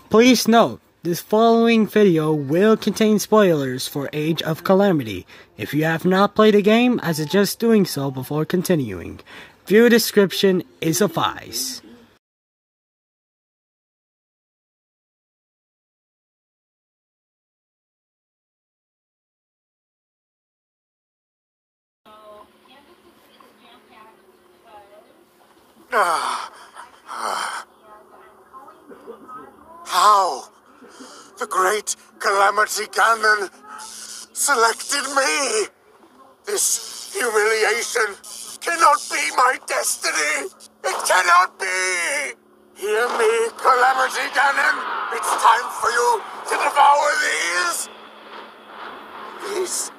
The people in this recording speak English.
Please note, this following video will contain spoilers for Age of Calamity. If you have not played the game, I suggest doing so before continuing. Viewer description is suffice. How? The great Calamity Ganon selected me! This humiliation cannot be my destiny! It cannot be! Hear me, Calamity Ganon! It's time for you to devour these! These...